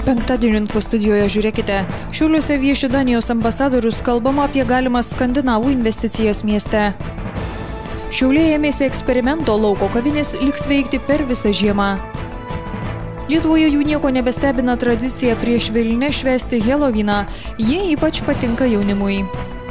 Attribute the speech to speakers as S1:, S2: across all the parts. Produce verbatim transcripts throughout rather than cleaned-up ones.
S1: Penktadienio info studijoje žiūrėkite. Šiauliuose vieši Danijos ambasadorius, kalbama apie galimas skandinavų investicijas mieste. Šiauliai ėmėsi eksperimento, lauko kavinės liks veikti per visą žiemą. Lietuvoje jų nieko nebestebina tradicija prieš Vėlinę švęsti Helovyną. Jie ypač patinka jaunimui.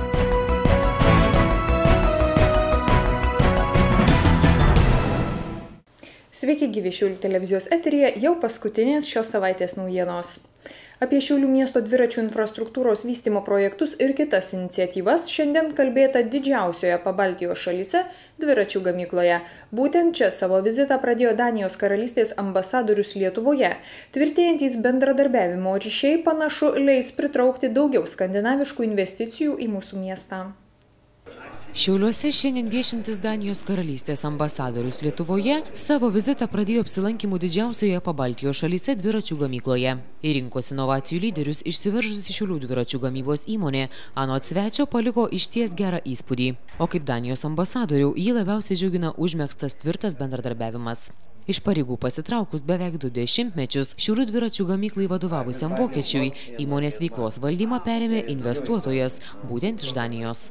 S1: Sveiki gyvi, Šiaulių televizijos eteryje jau paskutinės šios savaitės naujienos. Apie Šiaulių miesto dviračių infrastruktūros vystymo projektus ir kitas iniciatyvas šiandien kalbėta didžiausioje Pabaltijos šalyse dviračių gamykloje. Būtent čia savo vizitą pradėjo Danijos karalystės ambasadorius Lietuvoje. Tvirtėjantys bendradarbiavimo ryšiai panašu leis pritraukti daugiau skandinaviškų investicijų į mūsų miestą.
S2: Šiauliuose šiandien viešintis Danijos karalystės ambasadorius Lietuvoje savo vizitą pradėjo apsilankymų didžiausioje Pabaltijos šalyse dviračių gamykloje. Į rinkos inovacijų lyderius išsiveržusi Šiaulių dviračių gamybos įmonė anot svečio paliko išties gerą įspūdį. O kaip Danijos ambasadorių jį labiausiai džiugina užmegztas tvirtas bendradarbiavimas. Iš pareigų pasitraukus beveik du dešimtmečius Šiaulių dviračių gamyklai vadovavusiam vokiečiui įmonės veiklos valdymą perėmė investuotojas, būtent iš Danijos.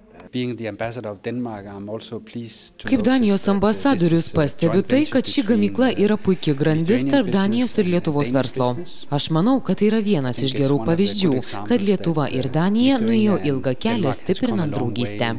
S2: Kaip Danijos ambasadorius pastebiu tai, kad ši gamykla yra puikia grandis tarp Danijos ir Lietuvos verslo. Aš manau, kad tai yra vienas iš gerų pavyzdžių, kad Lietuva ir Danija nuėjo ilgą kelią stiprinant draugystę.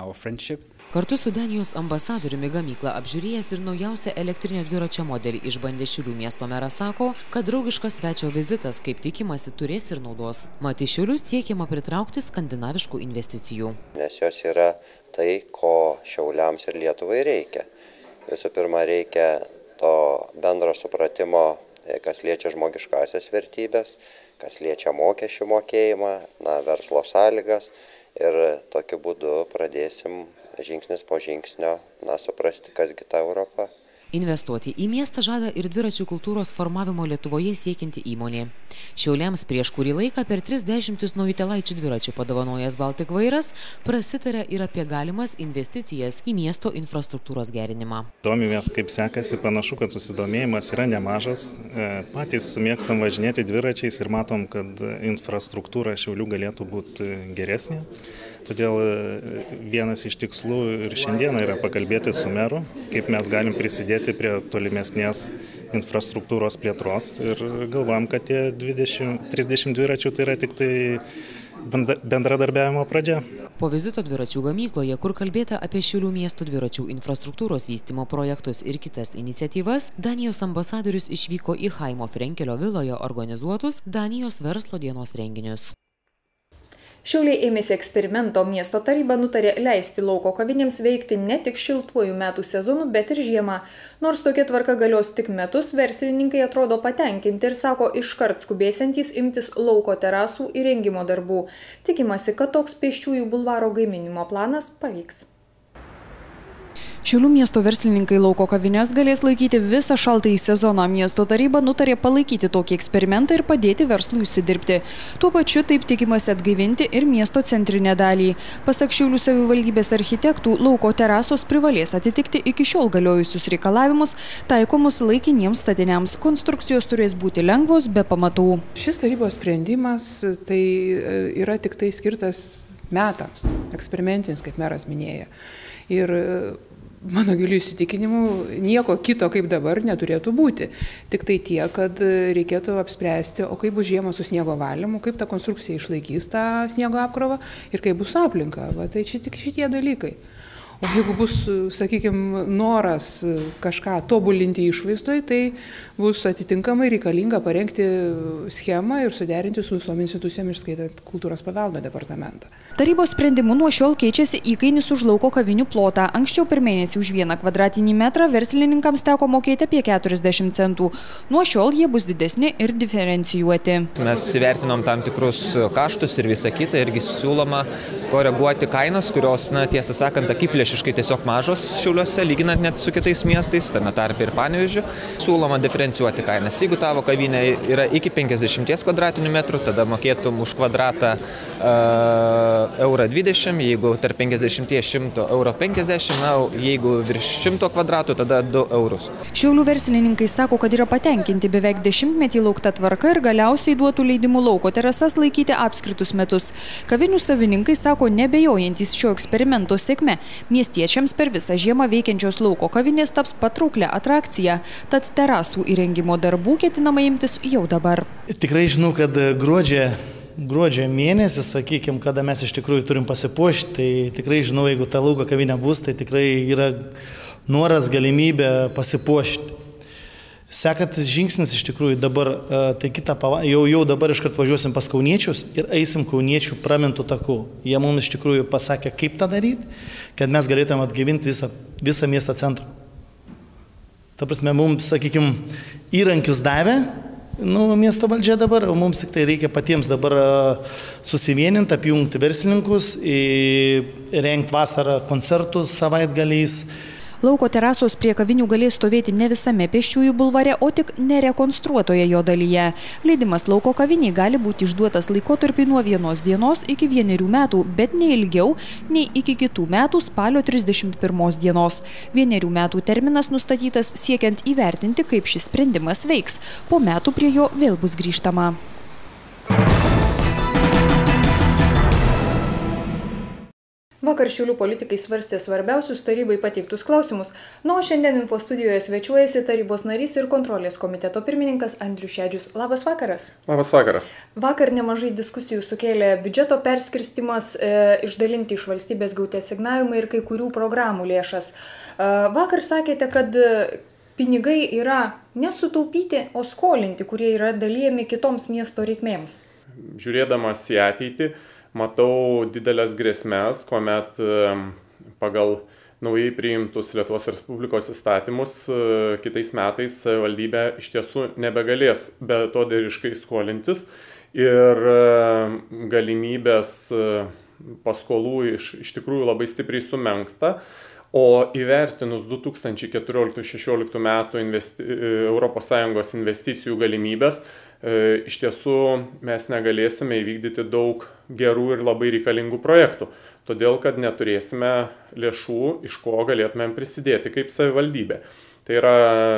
S2: Kartu su Danijos ambasadoriumi gamyklą apžiūrėjęs ir naujausią elektrinio dviračio modelį išbandė Šiaulių miesto meras sako, kad draugiškas svečio vizitas, kaip tikimasi, turės ir naudos. Mat į Šiaulius siekiama pritraukti skandinaviškų investicijų.
S3: Nes jos yra tai, ko Šiauliams ir Lietuvai reikia. Visų pirma, reikia to bendro supratimo, kas liečia žmogiškasias vertybės, kas liečia mokesčių mokėjimą, na, verslo sąlygas ir tokiu būdu pradėsim žingsnis po žingsnio, na, suprasti, kasgi ta Europa.
S2: Investuoti į miestą žada ir dviračių kultūros formavimo Lietuvoje siekianti įmonė. Šiauliams prieš kurį laiką per tris dešimtis naujutėlaičių dviračių padovanojęs Baltic Vairas prasitarė ir apie galimas investicijas į miesto infrastruktūros gerinimą.
S4: Domimės, kaip sekasi, panašu, kad susidomėjimas yra nemažas. Patys mėgstam važinėti dviračiais ir matom, kad infrastruktūra Šiaulių galėtų būti geresnė. Todėl vienas iš tikslų ir šiandieną yra pakalbėti su meru, kaip mes galim prisidėti prie tolimesnės infrastruktūros plėtros ir galvojam, kad tie dvidešimt trisdešimt dviračių tai yra tik tai bendradarbiavimo pradžia.
S2: Po vizito dviračių gamykloje, kur kalbėta apie Šiaulių miesto dviračių infrastruktūros vystymo projektus ir kitas iniciatyvas, Danijos ambasadorius išvyko į Chaimo Frenkelio viloje organizuotus Danijos verslo dienos renginius.
S1: Šiauliai ėmėsi eksperimento, miesto taryba nutarė leisti lauko kavinėms veikti ne tik šiltuoju metų sezonu, bet ir žiemą. Nors tokia tvarka galios tik metus, verslininkai atrodo patenkinti ir sako iškart skubėsiantys imtis lauko terasų įrengimo darbų. Tikimasi, kad toks pėsčiųjų bulvaro gaiminimo planas pavyks. Šiaulių miesto verslininkai lauko kavinės galės laikyti visą šaltąjį sezoną. Miesto taryba nutarė palaikyti tokį eksperimentą ir padėti verslui užsidirbti. Tuo pačiu taip tikimasi atgaivinti ir miesto centrinę dalį. Pasak Šiaulių savivaldybės architektų, lauko terasos privalės atitikti iki šiol galiojusius reikalavimus taikomus laikiniems statiniams. Konstrukcijos turės būti lengvos, be pamatų.
S5: Šis tarybos sprendimas tai yra tik tai skirtas metams, eksperimentinis, kaip meras minėjo. Ir mano giliu įsitikinimu, nieko kito kaip dabar neturėtų būti. Tik tai tiek, kad reikėtų apspręsti, o kaip bus žiemą su sniego valymu, kaip ta konstrukcija išlaikys tą sniego apkrovą ir kaip bus aplinka. Va, tai čia tik šitie dalykai. O jeigu bus, sakykime, noras kažką tobulinti išvaizdoj, tai bus atitinkamai reikalinga parengti schemą ir suderinti su visom institucijom, išskaitant kultūros paveldo departamentą.
S1: Tarybos sprendimu nuo šiol keičiasi įkainis už lauko kavinių plotą. Anksčiau per mėnesį už vieną kvadratinį metrą verslininkams teko mokėti apie keturiasdešimt centų. Nuo šiol jie bus didesni ir diferencijuoti.
S6: Mes įvertinom tam tikrus kaštus ir visą kitą, irgi siūloma koreguoti kainas, kurios, na, tiesą sakant, akiplėšiškai tiesiog mažos Šiauliuose, lyginant net su kitais miestais, tame tarpe ir Panevėžiu. Siūloma diferencijuoti kainas. Jeigu tavo kavinė yra iki penkiasdešimties kvadratinių metrų, tada mokėtum už kvadratą eurą dvidešimt, jeigu tarp penkiasdešimt šimto eurų penkiasdešimt, na, jeigu virš šimto kvadratų, tada du eurus.
S1: Šiaulių verslininkai sako, kad yra patenkinti beveik dešimtmetį laukta tvarka ir galiausiai duotų leidimų lauko terasas laikyti apskritus metus. Kavinių savininkai sako nebejojantys šio eksperimento sėkme. Miestiečiams per visą žiemą veikiančios lauko kavinės taps patrauklia atrakcija, tad terasų įrengimo darbų ketinama imtis jau dabar.
S7: Tikrai žinau, kad gruodžio, gruodžio mėnesį, sakykime, kada mes iš tikrųjų turim pasipuošti, tai tikrai žinau, jeigu ta lauko kavinė bus, tai tikrai yra noras, galimybė pasipuošti. Sekantis žingsnis iš tikrųjų dabar, tai kitą pavasarį, jau, jau dabar iškart važiuosim pas kauniečius ir eisim kauniečių pramintų takų. Jie mums iš tikrųjų pasakė, kaip tą daryti, kad mes galėtume atgaivinti visą, visą miesto centrą. Ta prasme, mums, sakykime, įrankius davė, nu, miesto valdžia dabar, o mums tik tai reikia patiems dabar susivieninti, apjungti verslininkus, rengti vasarą koncertus savaitgaliais.
S1: Lauko terasos prie kavinių galės stovėti ne visame Pėsčiųjų bulvare, o tik nerekonstruotoje jo dalyje. Leidimas lauko kaviniai gali būti išduotas laikotarpiai nuo vienos dienos iki vienerių metų, bet ne ilgiau nei iki kitų metų spalio trisdešimt pirmos dienos. Vienerių metų terminas nustatytas siekiant įvertinti, kaip šis sprendimas veiks. Po metų prie jo vėl bus grįžtama. Vakar Šiaulių politikai svarstė svarbiausius tarybai pateiktus klausimus, nu o šiandien info studijoje svečiuojasi tarybos narys ir kontrolės komiteto pirmininkas Andrius Šedžius. Labas vakaras.
S8: Labas vakaras.
S1: Vakar nemažai diskusijų sukėlė biudžeto perskirstimas, e, išdalinti iš valstybės gauti asignavimai ir kai kurių programų lėšas. E, vakar sakėte, kad pinigai yra nesutaupyti, o skolinti, kurie yra dalijami kitoms miesto reikmėms.
S8: Žiūrėdamas į ateitį, matau didelės grėsmės, kuomet pagal naujai priimtus Lietuvos Respublikos įstatymus kitais metais valdybė iš tiesų nebegalės betodariškai skolintis ir galimybės paskolų iš, iš tikrųjų labai stipriai sumenksta. O įvertinus du tūkstančiai keturioliktų šešioliktų metų investi... Europos Sąjungos investicijų galimybės, e, iš tiesų mes negalėsime įvykdyti daug gerų ir labai reikalingų projektų, todėl kad neturėsime lėšų, iš ko galėtumėm prisidėti kaip savivaldybė. Tai yra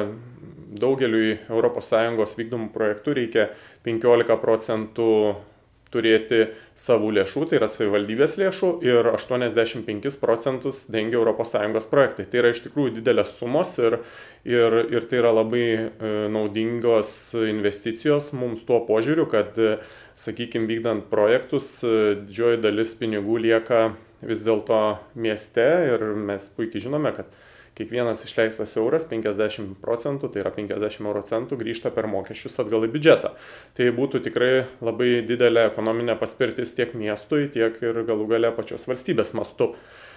S8: daugeliui Europos Sąjungos vykdomų projektų reikia penkiolika procentų turėti savų lėšų, tai yra savivaldybės lėšų, ir aštuoniasdešimt penkis procentus dengia Europos Sąjungos projektai. Tai yra iš tikrųjų didelės sumos ir, ir, ir tai yra labai naudingos investicijos mums tuo požiūriu, kad, sakykime, vykdant projektus, didžioji dalis pinigų lieka vis dėlto mieste ir mes puikiai žinome, kad kiekvienas išleistas euras, penkiasdešimt procentų, tai yra penkiasdešimt euro centų, grįžta per mokesčius atgal į biudžetą. Tai būtų tikrai labai didelė ekonominė paspirtis tiek miestui, tiek ir galų gale pačios valstybės mastu.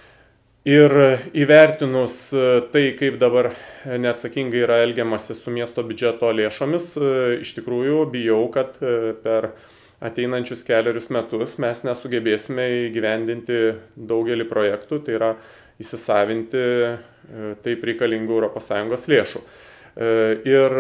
S8: Ir įvertinus tai, kaip dabar neatsakingai yra elgiamasi su miesto biudžeto lėšomis, iš tikrųjų bijau, kad per ateinančius keliarius metus mes nesugebėsime įgyvendinti daugelį projektų, tai yra įsisavinti taip reikalingų Europos Sąjungos lėšų. Ir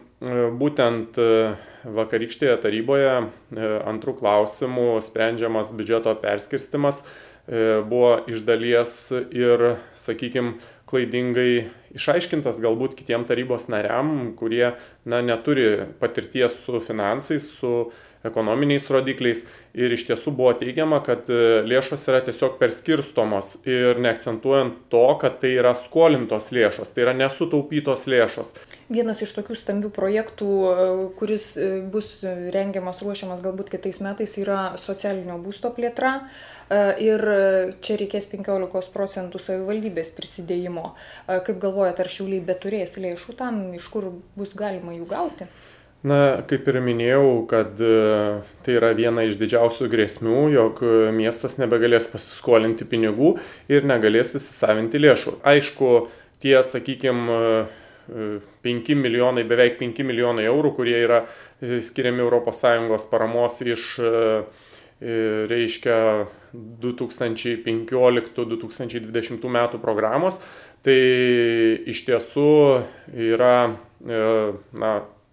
S8: būtent vakarykštėje taryboje antrų klausimų sprendžiamas biudžeto perskirstimas buvo iš dalies ir, sakykime, klaidingai išaiškintas galbūt kitiem tarybos nariam, kurie na, neturi patirties su finansais, su ekonominiais rodikliais, ir iš tiesų buvo teigiama, kad lėšos yra tiesiog perskirstomos ir neakcentuojant to, kad tai yra skolintos lėšos, tai yra nesutaupytos lėšos.
S1: Vienas iš tokių stambių projektų, kuris bus rengiamas, ruošiamas galbūt kitais metais, yra socialinio būsto plėtra, ir čia reikės penkiolikos procentų savivaldybės prisidėjimo. Kaip galvojate, ar Šiauliai beturės lėšų tam, iš kur bus galima jų gauti?
S8: Na, kaip ir minėjau, kad tai yra viena iš didžiausių grėsmių, jog miestas nebegalės pasiskolinti pinigų ir negalės įsisavinti lėšų. Aišku, tie, sakykime, penki milijonai, beveik penki milijonai eurų, kurie yra skiriami Europos Sąjungos paramos iš, reiškia, du tūkstančiai penkioliktų du tūkstančiai dvidešimtų metų programos, tai iš tiesų yra, na,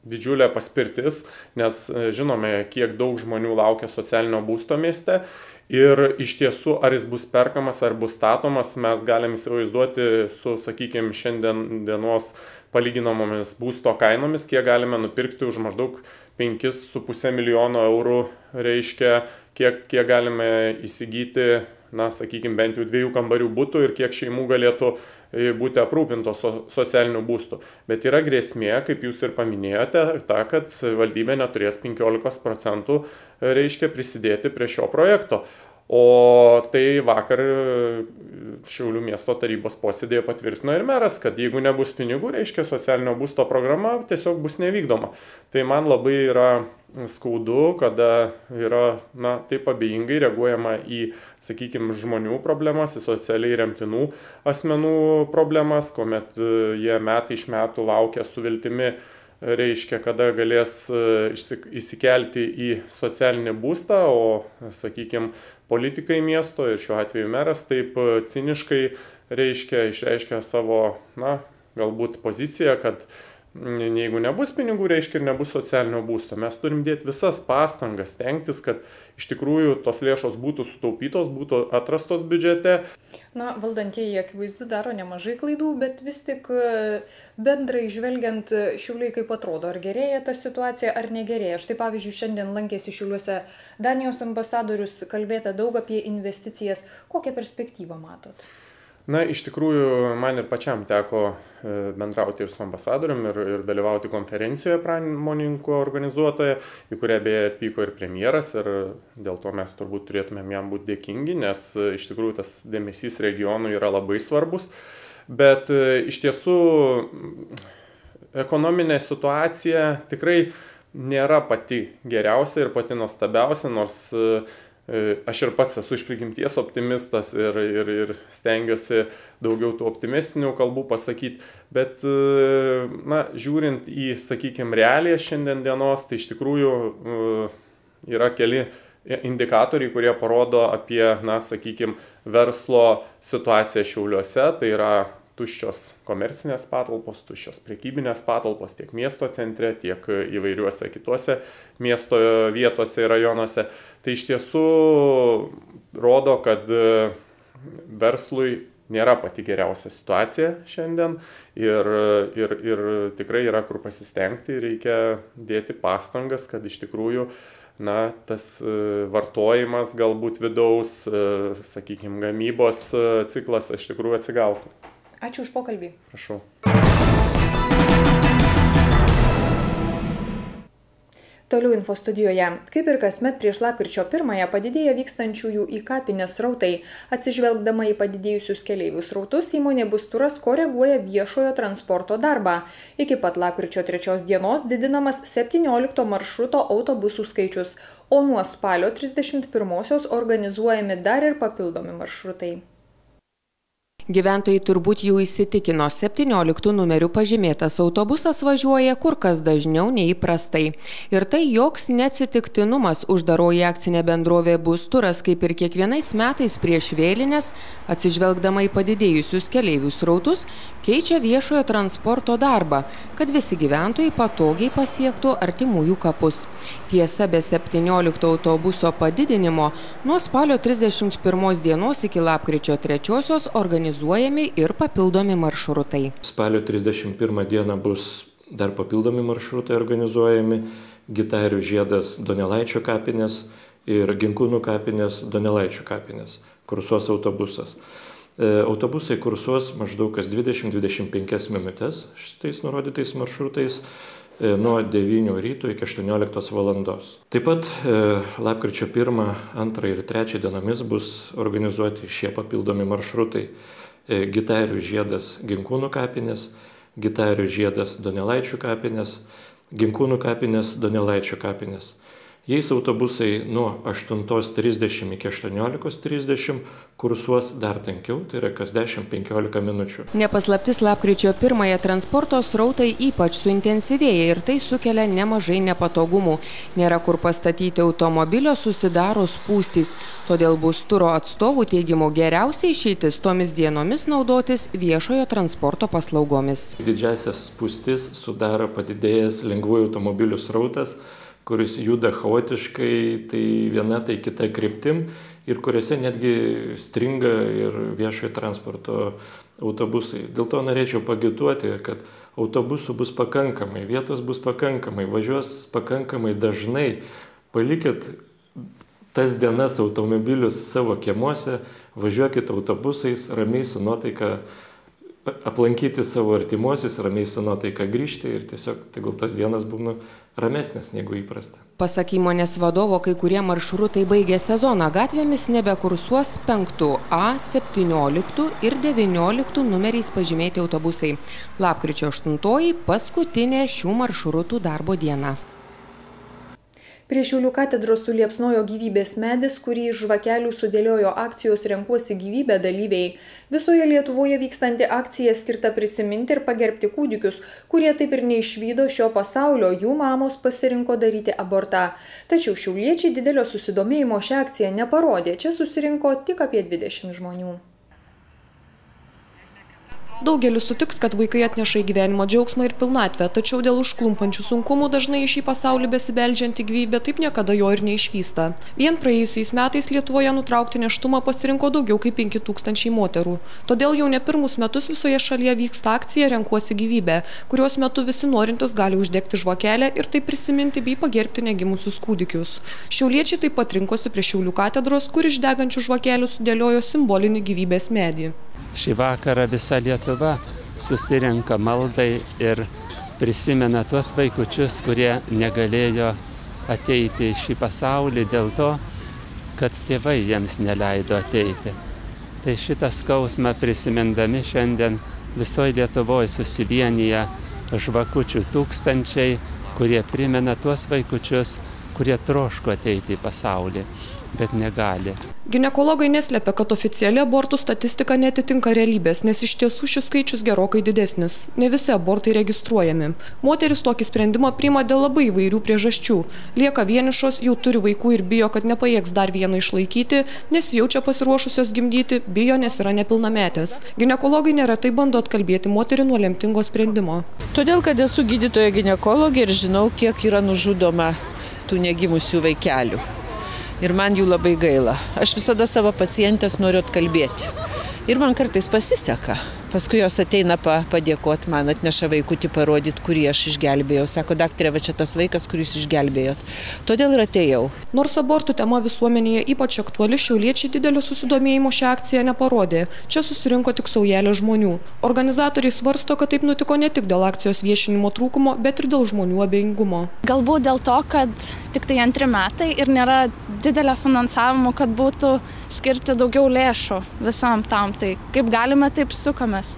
S8: didžiulė paspirtis, nes žinome, kiek daug žmonių laukia socialinio būsto mieste. Ir iš tiesų, ar jis bus perkamas, ar bus statomas, mes galim įsivaizduoti su, sakykime, šiandien dienos palyginamomis būsto kainomis, kiek galime nupirkti už maždaug penkis su puse milijono eurų, reiškia, kiek, kiek galime įsigyti, na, sakykime, bent jau dviejų kambarių butų ir kiek šeimų galėtų būti aprūpintos so, socialinių būstų. Bet yra grėsmė, kaip jūs ir paminėjote, ta, kad valdybė neturės penkiolikos procentų, reiškia, prisidėti prie šio projekto. O tai vakar Šiaulių miesto tarybos posėdėje patvirtino ir meras, kad jeigu nebus pinigų, reiškia, socialinio būsto programa tiesiog bus nevykdoma. Tai man labai yra skaudu, kada yra, na, taip abejingai reaguojama į, sakykime, žmonių problemas, į socialiai remtinų asmenų problemas, kuomet jie metai iš metų laukia su viltimi, reiškia, kada galės įsikelti į socialinį būstą, o, sakykime, politikai miesto ir šiuo atveju meras taip ciniškai, reiškia, išreiškia savo, na, galbūt poziciją, kad jeigu nebus pinigų, reiškia, ir nebus socialinio būsto. Mes turim dėti visas pastangas, stengtis, kad iš tikrųjų tos lėšos būtų sutaupytos, būtų atrastos biudžete.
S1: Na, valdantieji akivaizdu daro nemažai klaidų, bet vis tik bendrai žvelgiant, Šiauliai kaip atrodo, ar gerėja ta situacija, ar negerėja. Štai pavyzdžiui, šiandien lankėsi Šiauliuose Danijos ambasadorius, kalbėta daug apie investicijas. Kokią perspektyvą matot?
S8: Na, iš tikrųjų, man ir pačiam teko bendrauti ir su ambasadorium ir, ir dalyvauti konferencijoje pramonininkų organizuotoje, į kurią beje atvyko ir premjeras, ir dėl to mes turbūt turėtumėm jam būti dėkingi, nes iš tikrųjų tas dėmesys regionui yra labai svarbus. Bet iš tiesų ekonominė situacija tikrai nėra pati geriausia ir pati nuostabiausia, nors aš ir pats esu iš prigimties optimistas ir, ir, ir stengiuosi daugiau tų optimistinių kalbų pasakyti, bet, na, žiūrint į, sakykime, realiją šiandien dienos, tai iš tikrųjų yra keli indikatoriai, kurie parodo apie, na, sakykime, verslo situaciją Šiauliuose, tai yra tuščios komercinės patalpos, tuščios prekybinės patalpos tiek miesto centre, tiek įvairiuose kituose miesto vietose ir rajonuose. Tai iš tiesų rodo, kad verslui nėra pati geriausia situacija šiandien ir, ir, ir tikrai yra kur pasistengti, reikia dėti pastangas, kad iš tikrųjų, na, tas vartojimas galbūt vidaus, sakykime, gamybos ciklas iš tikrųjų atsigautų.
S1: Ačiū už pokalbį.
S8: Prašau.
S1: Toliau info studijoje. Kaip ir kasmet prieš lapkričio pirmąją padidėja vykstančiųjų į kapines srautai. Atsižvelgdama į padidėjusius keleivių srautus, įmonė Busturas koreguoja viešojo transporto darbą. Iki pat lapkričio trečios dienos didinamas septyniolikto maršruto autobusų skaičius, o nuo spalio trisdešimt pirmosios organizuojami dar ir papildomi maršrutai.
S9: Gyventojai turbūt jau įsitikino, septynioliktų numerių pažymėtas autobusas važiuoja kur kas dažniau nei įprastai. Ir tai joks neatsitiktinumas. Uždaroji akcinė bendrovė Busturas, kaip ir kiekvienais metais prieš vėlines, atsižvelgdama į padidėjusius keleivių srautus, keičia viešojo transporto darbą, kad visi gyventojai patogiai pasiektų artimųjų kapus. Tiesa, be septyniolikto autobuso padidinimo, nuo spalio trisdešimt pirmos dienos iki lapkričio trečiosios organizuojami ir papildomi maršrutai.
S10: Spalio trisdešimt pirmą dieną bus dar papildomi maršrutai organizuojami. Gitairių žiedas Donelaičio kapinės ir Ginkūnų kapinės Donelaičio kapinės. Kursuos autobusas. E, autobusai kursuos maždaug kas dvidešimt dvidešimt penkias minutės šitais nurodytais maršrutais e, nuo devynių ryto iki aštuonioliktos valandos. Taip pat e, lapkričio pirmą, antrą ir trečią dienomis bus organizuoti šie papildomi maršrutai. E, Gitairių žiedas Ginkūnų kapinės, Gitairių žiedas Donelaičių kapinės, Ginkūnų kapinės Donelaičio kapinės. Jais autobusai nuo aštuntos trisdešimt iki aštuoniolikos trisdešimt kursuos dar tankiau, tai yra kas dešimt penkiolika minučių.
S9: Nepaslaptis, lapkričio pirmąją transporto srautai ypač suintensyvėja ir tai sukelia nemažai nepatogumų. Nėra kur pastatyti automobilio, susidaro spūstys. Todėl bus turo atstovų teigimu geriausia išeitis tomis dienomis naudotis viešojo transporto paslaugomis.
S10: Didžiasias spūstis sudaro padidėjęs lengvųjų automobilių srautas, kuris juda chaotiškai, tai viena, tai kita kryptim ir kuriuose netgi stringa ir viešojo transporto autobusai. Dėl to norėčiau pagituoti, kad autobusų bus pakankamai, vietos bus pakankamai, važiuos pakankamai dažnai. Palikit tas dienas automobilius savo kiemuose, važiuokit autobusais, ramiai su nuotaika aplankyti savo artimuosius, ramiai su nuotaika grįžti ir tiesiog tegul tos dienos būna ramesnės negu įprasta.
S9: Pasak įmonės vadovo, kai kurie maršrutai baigė sezoną, gatvėmis nebekursuos penktų A, septynioliktų ir devynioliktų numeriais pažymėti autobusai. Lapkričio aštuntoji paskutinė šių maršrutų darbo diena.
S1: Prie Šiaulių katedros suliepsnojo gyvybės medis, kurį iš žvakelių sudėliojo akcijos Renkuosi gyvybę dalyviai. Visoje Lietuvoje vykstanti akcija skirta prisiminti ir pagerbti kūdikius, kurie taip ir neišvydo šio pasaulio, jų mamos pasirinko daryti abortą. Tačiau šiauliečiai didelio susidomėjimo šią akciją neparodė, čia susirinko tik apie dvidešimt žmonių.
S11: Daugelis sutiks, kad vaikai atneša į gyvenimo džiaugsmą ir pilnatvę, tačiau dėl užklumpančių sunkumų dažnai į šį pasaulį besibeldžianti gyvybė taip niekada jo ir neišvysta. Vien praėjusiais metais Lietuvoje nutraukti nėštumą pasirinko daugiau kaip penki tūkstančiai moterų. Todėl jau ne pirmus metus visoje šalyje vyksta akcija Renkuosi gyvybę, kurios metu visi norintys gali uždegti žvakelę ir taip prisiminti bei pagerbti negimusius kūdikius. Šiauliečiai taip pat rinkosi prie Šiaulių katedros, kur iš degančių žvakelių sudėliojo simbolinį gyvybės medį.
S12: Šį vakarą visa Lietuva susirenka maldai ir prisimena tuos vaikučius, kurie negalėjo ateiti į šį pasaulį dėl to, kad tėvai jiems neleido ateiti. Tai šitą skausmą prisimindami šiandien visoje Lietuvoje susivienyje žvakučių tūkstančiai, kurie primena tuos vaikučius, kurie troško ateiti į pasaulį, bet negali.
S11: Ginekologai neslepia, kad oficiali abortų statistika netitinka realybės, nes iš tiesų šis skaičius gerokai didesnis. Ne visi abortai registruojami. Moteris tokį sprendimą priima dėl labai įvairių priežasčių. Lieka vienišos, jau turi vaikų ir bijo, kad nepajėgs dar vieną išlaikyti, nesijaučia pasiruošusios gimdyti, bijo, nes yra nepilnametės. Ginekologai neretai bando atkalbėti moterį nuo lemtingo sprendimo.
S13: Todėl, kad esu gydytoja ginekologė ir žinau, kiek yra nužudoma tų negimusių vaikelių. Ir man jų labai gaila. Aš visada savo pacientės noriu atkalbėti. Ir man kartais pasiseka. Paskui jos ateina pa, padėkoti man, atneša vaikutį parodyti, kurį aš išgelbėjau. Sako, daktarė, va čia tas vaikas, kurį jūs išgelbėjot. Todėl ir atėjau.
S11: Nors abortų tema visuomenėje ypač aktuali, šiauliečiai didelio susidomėjimo šią akciją neparodė. Čia susirinko tik saujelė žmonių. Organizatoriai svarsto, kad taip nutiko ne tik dėl akcijos viešinimo trūkumo, bet ir dėl žmonių abejingumo.
S14: Galbūt dėl to, kad tik tai antri metai ir nėra didelio finansavimo, kad būtų skirti daugiau lėšų visam tam. Tai kaip galime, taip sukamės.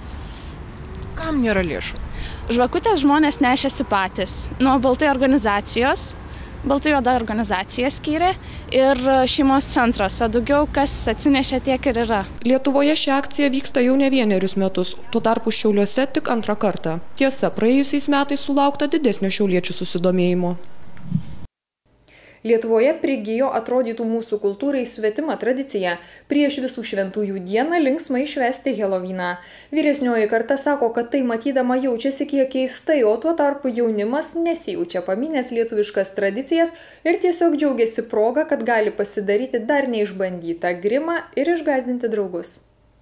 S13: Kam nėra lėšų?
S14: Žvakutės žmonės nešėsi patys. Nuo Baltai organizacijos, Baltai juoda organizacija skyrė ir šeimos centras, o daugiau kas atsinešė tiek ir yra.
S11: Lietuvoje ši akcija vyksta jau ne vienerius metus, tuo tarpu Šiauliuose tik antrą kartą. Tiesa, praėjusiais metais sulaukta didesnio šiauliečių susidomėjimo.
S1: Lietuvoje prigijo atrodytų mūsų kultūrai svetima tradicija prieš visų šventųjų dieną linksmai švęsti Helovyną. Vyresnioji karta sako, kad tai matydama jaučiasi kiek keistai, o tuo tarpu jaunimas nesijaučia paminęs lietuviškas tradicijas ir tiesiog džiaugiasi proga, kad gali pasidaryti dar neišbandytą grimą ir išgąsdinti draugus.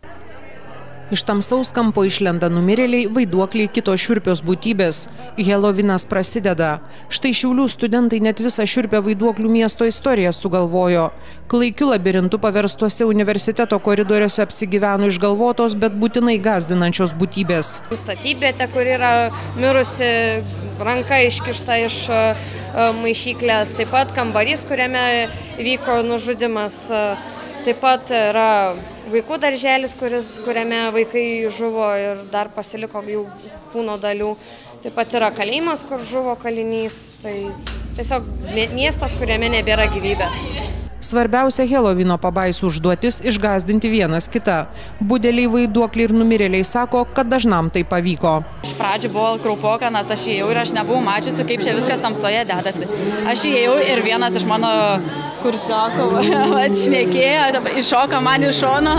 S15: Iš tamsaus kampo išlenda numirėliai, vaiduokliai, kitos šiurpios būtybės. Helovynas prasideda. Štai Šiaulių studentai net visą šiurpę vaiduoklių miesto istoriją sugalvojo. Klaikiu labirintu paverstuose universiteto koridoriuose apsigyveno išgalvotos, bet būtinai gąsdinančios būtybės.
S16: Statybvietė, kur yra mirusi ranka iškišta iš maišyklės, taip pat kambarys, kuriame vyko nužudimas, taip pat yra vaikų darželis, kuris, kuriame vaikai žuvo ir dar pasiliko jų kūno dalių. Taip pat yra kalėjimas, kur žuvo kalinys. Tai tiesiog miestas, kuriame nebėra gyvybės.
S15: Svarbiausia Helovino pabaisų užduotis - išgąsdinti vienas kitą. Budeliai, vaiduokliai ir numirėliai sako, kad dažnam tai pavyko.
S17: Iš pradžių buvo kraupoka, nes aš įėjau ir aš nebuvau mačiusi, kaip čia viskas tamsoje dedasi. Aš įėjau ir vienas iš mano kursiokų atšnekėjo, iššoka man iš šono,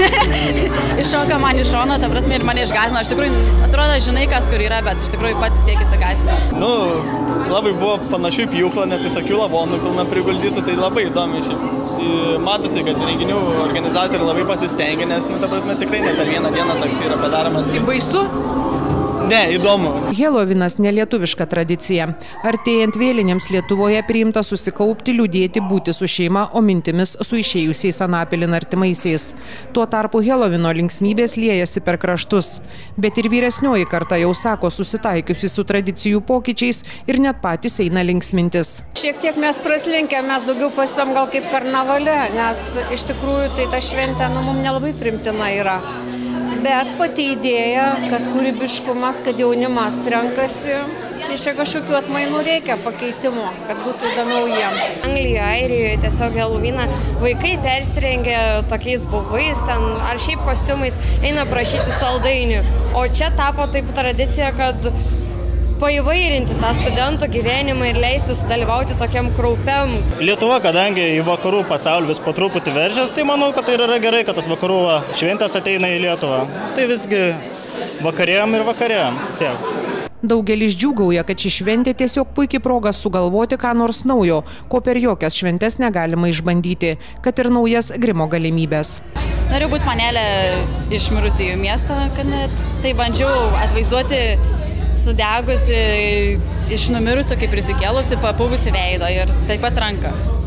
S17: iššoka man iš šono, ta prasme, ir mane išgąsdino. Iš tikrųjų, atrodo, žinai, kas kur yra, bet iš tikrųjų pats įsiekis įgąsdinas.
S18: Nu, labai buvo panašių pjūklą, nes visokių lavonų pilna priguldytų, tai labai įdomi. Matosi, kad renginių organizatoriai labai pasistengė, nes, nu, ta prasme, tikrai ne per vieną dieną toks yra padaromas.
S15: Tai baisu?
S18: Ne, įdomu.
S15: Helovinas nelietuviška tradicija. Artėjant vėlinėms Lietuvoje priimta susikaupti, liūdėti, būti su šeima, o mintimis su išėjusiais anapilin artimaisiais. Tuo tarpu Helovino linksmybės liejasi per kraštus. Bet ir vyresnioji karta jau sako susitaikiusi su tradicijų pokyčiais ir net patys eina linksmintis.
S19: Šiek tiek mes praslinkę, mes daugiau pasitom gal kaip karnavale, nes iš tikrųjų tai ta šventė nu, mums nelabai primtina yra. Bet pati idėja, kad kūrybiškumas, kad jaunimas renkasi, iš čia kažkokių atmainų reikia, pakeitimo, kad būtų įdomiau jiem.
S16: Anglijoje, Airijoje tiesiog Heloviną vaikai persirengia tokiais bubais ten, ar šiaip kostiumais, eina prašyti saldainių. O čia tapo taip tradicija, kad paįvairinti tą studentų gyvenimą ir leisti sudalyvauti tokiam kraupiam.
S20: Lietuva, kadangi į vakarų pasaulį vis po truputį veržės, tai manau, kad tai yra gerai, kad tas vakarų šventės ateina į Lietuvą. Tai visgi vakarėjom ir vakarėjom. Tiek.
S15: Daugelis džiūgauja, kad ši šventė tiesiog puikiai proga sugalvoti ką nors naujo, ko per jokias šventes negalima išbandyti, kad ir naujas grimo galimybės.
S17: Noriu būti panelė iš mirusiųjų miesto, kad net tai bandžiau atvaizduoti sudegusi, iš numirusių, kaip prisikėlusi, papuvusi veidą ir taip pat ranką.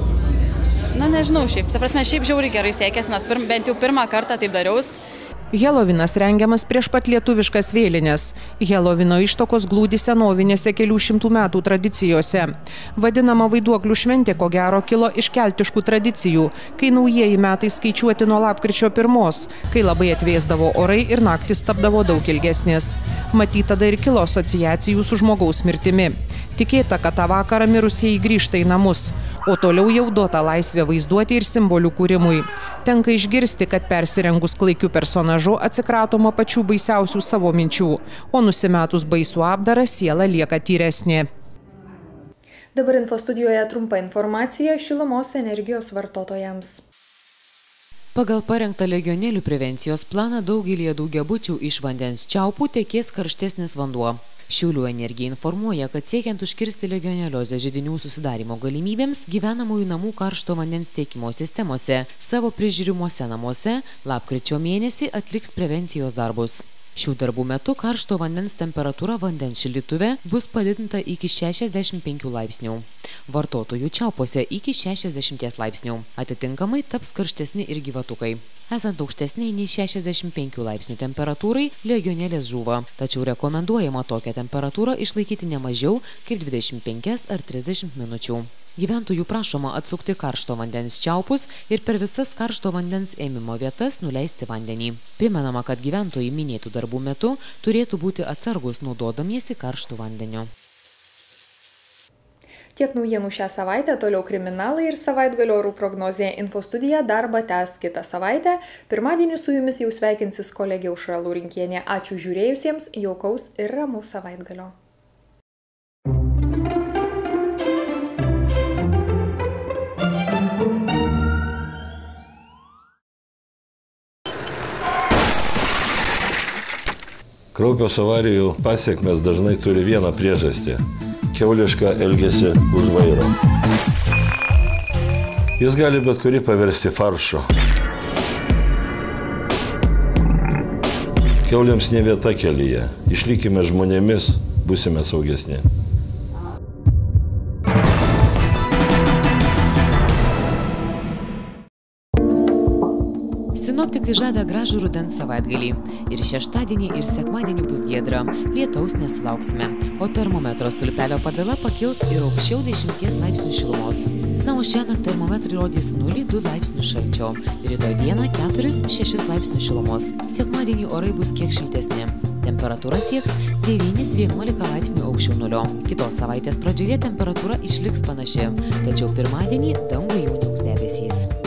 S17: Na, nežinau, šiaip, ta prasme, šiaip žiauriai gerai sekėsi, nes pirm, bent jau pirmą kartą taip dariaus.
S15: Helovinas rengiamas prieš pat lietuviškas vėlines. Helovino ištokos glūdi senovinėse kelių šimtų metų tradicijose. Vadinama vaiduoklių šventė, ko gero, kilo iš keltiškų tradicijų, kai naujieji metai skaičiuoti nuo lapkričio pirmos, kai labai atvėsdavo orai ir naktis tapdavo daug ilgesnės. Matyt, tada ir kilo asociacijų su žmogaus mirtimi. Tikėta, kad tą vakarą mirusieji grįžta į namus, o toliau jau duota laisvė vaizduoti ir simbolių kūrimui. Tenka išgirsti, kad persirengus klaikiu personažu atsikratoma pačių baisiausių savo minčių, o nusimetus baisų apdarą siela lieka tyresnė.
S1: Dabar info studijoje trumpa informacija šilumos energijos vartotojams.
S2: Pagal parengtą legionelių prevencijos planą daugelį daugiabučių iš vandens čiaupų tekės karštesnis vanduo. Šiaulių energija informuoja, kad siekiant užkirsti legioneliozės židinių susidarimo galimybėms, gyvenamųjų namų karšto vandens tiekimo sistemose savo prižiūrimuose namuose lapkričio mėnesį atliks prevencijos darbus. Šių darbų metu karšto vandens temperatūra vandens šildytuve bus padidinta iki šešiasdešimt penkių laipsnių. Vartotojų čiaupose iki šešiasdešimties laipsnių. Atitinkamai taps karštesni ir gyvatukai. Esant aukštesniai nei šešiasdešimt penkių laipsnių temperatūrai, legionelės žūva, tačiau rekomenduojama tokią temperatūrą išlaikyti ne mažiau kaip dvidešimt penkias ar trisdešimt minučių. Gyventojų prašoma atsukti karšto vandens čiaupus ir per visas karšto vandens ėmimo vietas nuleisti vandenį. Primenama, kad gyventojai minėtų darbų metu turėtų būti atsargus naudodamiesi karštų vandeniu.
S1: Tiek naujienų šią savaitę, toliau kriminalai ir savaitgalio orų prognozė. Info studija darbą tęs kitą savaitę. Pirmadienį su jumis jau sveikinsis kolegė Aušra Laurinkienė. Ačiū žiūrėjusiems, jaukaus ir ramaus savaitgalio.
S21: Kraupios avarijų pasiekmes dažnai turi vieną priežastį – kiaulišką elgesį už vairo. Jis gali bet kurį paversti faršu. Kiauliams ne vieta kelyje. Išlikime žmonėmis, būsime saugesni.
S2: Sinoptikai žada gražų rudens savaitgalį. Ir šeštadienį, ir sekmadienį bus giedra. Lietaus nesulauksime. O termometro stulpelio padala pakils ir aukščiau dešimties laipsnių šilumos. Na, o šiąnakt termometrai rodys nulį du laipsnių šalčio. Rytoj dieną keturis šešis laipsnių šilumos. Sekmadienį orai bus kiek šiltesni. Temperatūra sieks devyni vienuolika laipsnių aukščiau nulio. Kitos savaitės pradžioje temperatūra išliks panaši, tačiau pirmadienį dangų jau niaus debesys.